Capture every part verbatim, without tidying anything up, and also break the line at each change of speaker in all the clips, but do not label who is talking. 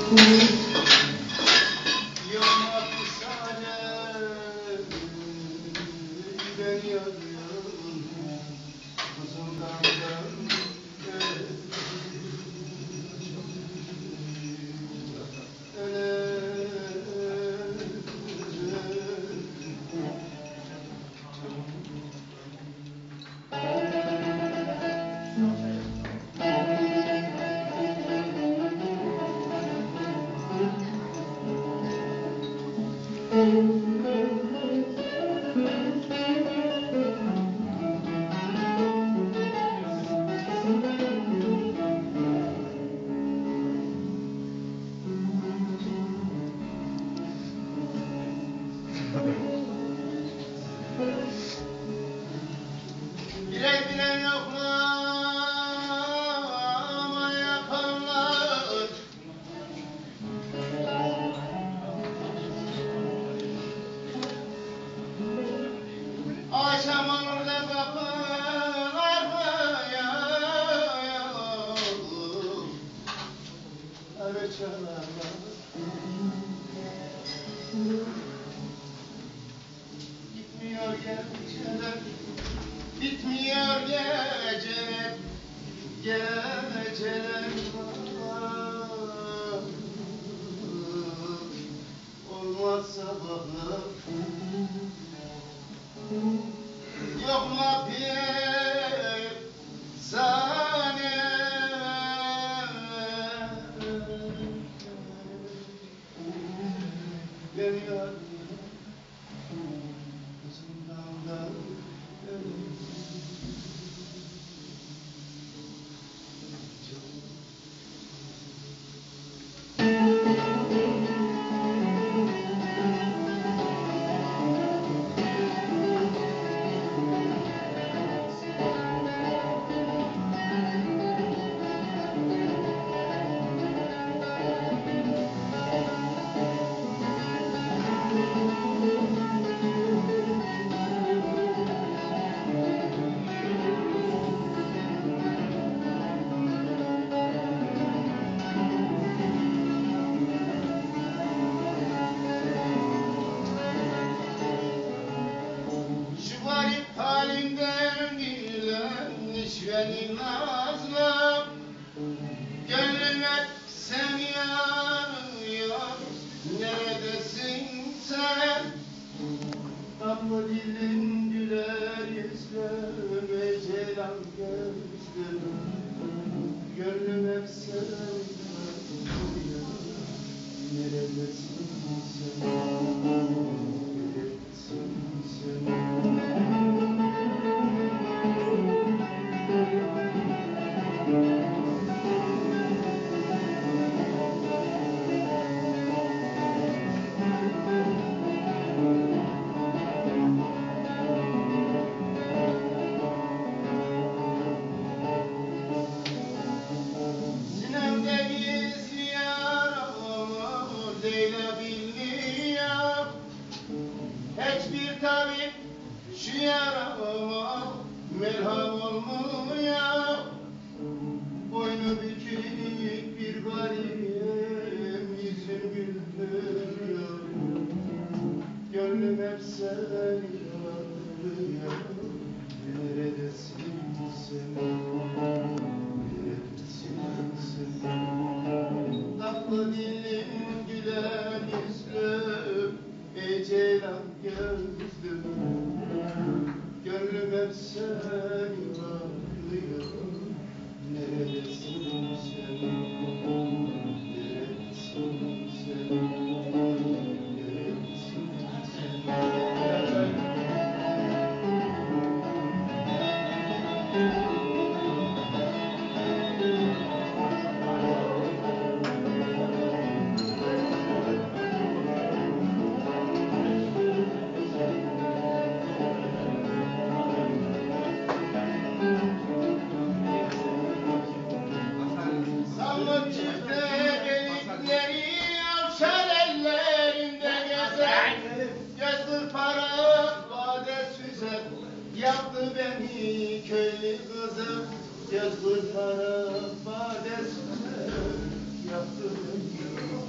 Bitmiyor geceler, bitmiyor geceler, geceler var. Olmaz sabahlar, yok mu bir saniye? Geliyor kızımdan beni nazlı, gönlüm hep seni arıyor. Neredesin sen? Tatlı dilin, güler yüzlüm, ey ceylan gözlüm. Gönlüm hep seni arıyor. Neredesin sen? Neredesin sen? Hiçbir tabip şu yarama merham olmuyor. Boynu bükük bir garibim, yüzün gülmüyor. Gönlüm hep seni arıyor. Neredesin sen? Neredesin sen? Tatlı dilim, güler yüzlüm, ey ceylan gözlüm. Gönlüm hep seni arıyor. Neredesin sen? Neredesin sen? Yaptı beni köylü kızım, göz kırpara badesi, yaptı beni.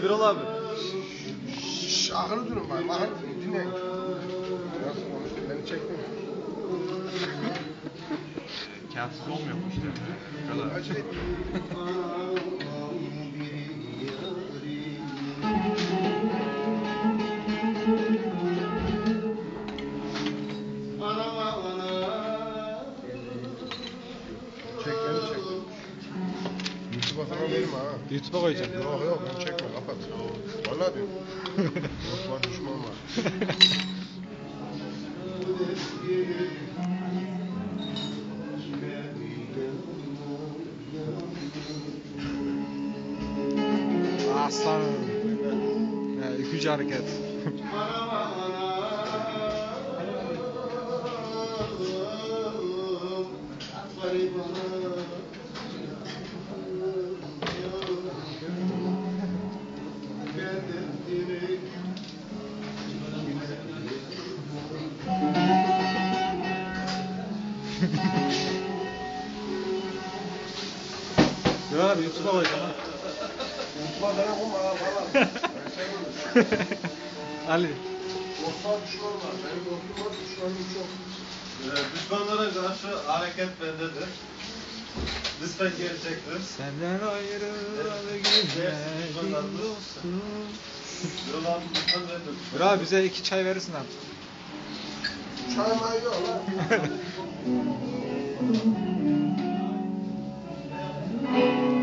Birol abi.
Şşş, akıllı durun bak, akıllı durun, dinleyin. Nasıl konuştu, beni çektin mi?
Kağıtsız olmuyor bu işte. Bu kadar.
Acele et. Çek beni çek. YouTube'a falan verim ha.
YouTube'a koyacağım.
Yok yok ben çekme kapat. Vallahi diyorum. Osman düşman var.
Aslanım. Ya, yıkıcı hareket. Birol abi YouTube'a koyacağım ha.
Osman bana kuma ha valla.
Ali.
Osman düşman var. Benim dostum var, düşmanım çok.
Düşmanlara karşı hareket bendedir. Lütfen geri çektir.
Senden ayrı gitmedim dostum.
Birol abi lütfen bendedir.
Birol abi bize iki çay verirsin artık.
Çay may yok lan.